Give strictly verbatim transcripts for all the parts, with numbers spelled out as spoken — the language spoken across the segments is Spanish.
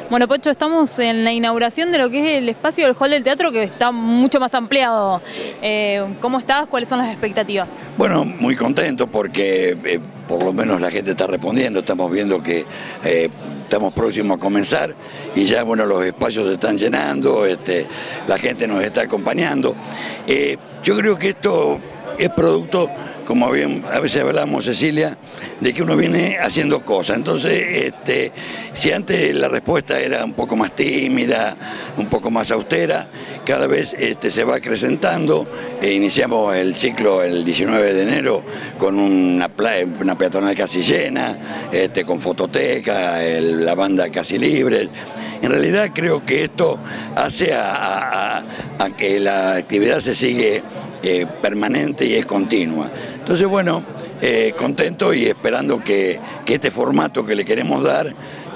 Bueno, Pocho, estamos en la inauguración de lo que es el espacio del Hall del Teatro, que está mucho más ampliado. Eh, ¿Cómo estás? ¿Cuáles son las expectativas? Bueno, muy contento porque eh, por lo menos la gente está respondiendo, estamos viendo que eh, estamos próximos a comenzar y ya bueno, los espacios se están llenando, este, la gente nos está acompañando. Eh, yo creo que esto es producto, como bien a veces hablamos, Cecilia, de que uno viene haciendo cosas. Entonces, este, si antes la respuesta era un poco más tímida, un poco más austera, cada vez este, se va acrecentando. E iniciamos el ciclo el diecinueve de enero con una, una peatonal casi llena, este, con fototeca, el, la banda casi libre. En realidad creo que esto hace a, a, a que la actividad se sigue eh, permanente y es continua. Entonces, bueno, eh, contento y esperando que, que este formato que le queremos dar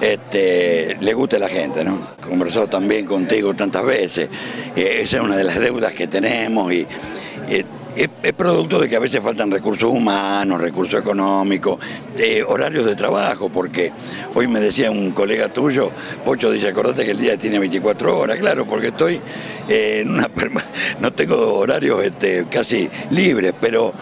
este, le guste a la gente, ¿no? He conversado también contigo tantas veces, eh, esa es una de las deudas que tenemos y eh, es, es producto de que a veces faltan recursos humanos, recursos económicos, eh, horarios de trabajo, porque hoy me decía un colega tuyo, Pocho, dice, acordate que el día tiene veinticuatro horas, claro, porque estoy eh, en una, no tengo horarios este, casi libres, pero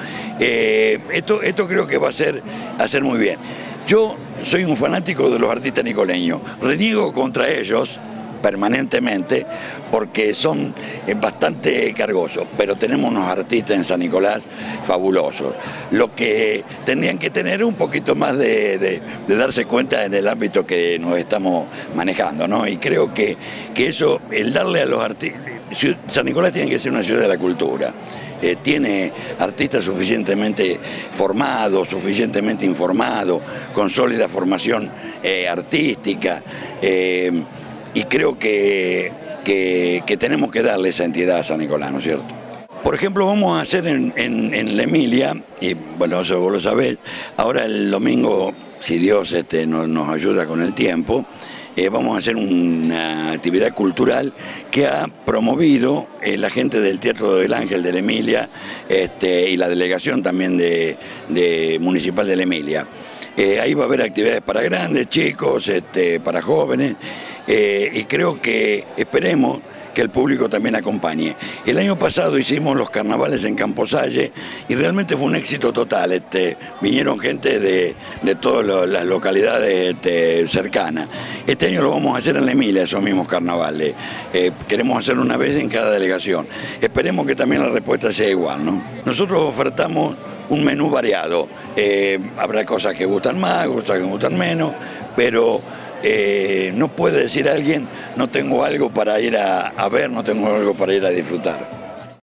eh, esto, esto creo que va a ser, a ser muy bien. Yo soy un fanático de los artistas nicoleños, reniego contra ellos permanentemente porque son bastante cargosos, pero tenemos unos artistas en San Nicolás fabulosos. Lo que tendrían que tener un poquito más de, de, de darse cuenta en el ámbito que nos estamos manejando, ¿no? Y creo que, que eso, el darle a los artistas, San Nicolás tiene que ser una ciudad de la cultura. Eh, tiene artistas suficientemente formados, suficientemente informados, con sólida formación eh, artística, eh, y creo que, que, que tenemos que darle esa entidad a San Nicolás, ¿no es cierto? Por ejemplo, vamos a hacer en, en, en la Emilia, y bueno, eso vos lo sabés, ahora el domingo, si Dios este, nos, nos ayuda con el tiempo, Eh, vamos a hacer una actividad cultural que ha promovido eh, la gente del Teatro del Ángel de la Emilia este, y la delegación también de, de municipal de la Emilia. Eh, ahí va a haber actividades para grandes, chicos, este, para jóvenes, eh, y creo que esperemos que el público también acompañe. El año pasado hicimos los carnavales en Camposalle y realmente fue un éxito total. Este, vinieron gente de, de todas las localidades este, cercanas. Este año lo vamos a hacer en la Emilia, esos mismos carnavales. Eh, queremos hacerlo una vez en cada delegación. Esperemos que también la respuesta sea igual, ¿no? Nosotros ofertamos un menú variado. Eh, habrá cosas que gustan más, cosas que gustan menos, pero Eh, no puede decir alguien, no tengo algo para ir a, a ver, no tengo algo para ir a disfrutar.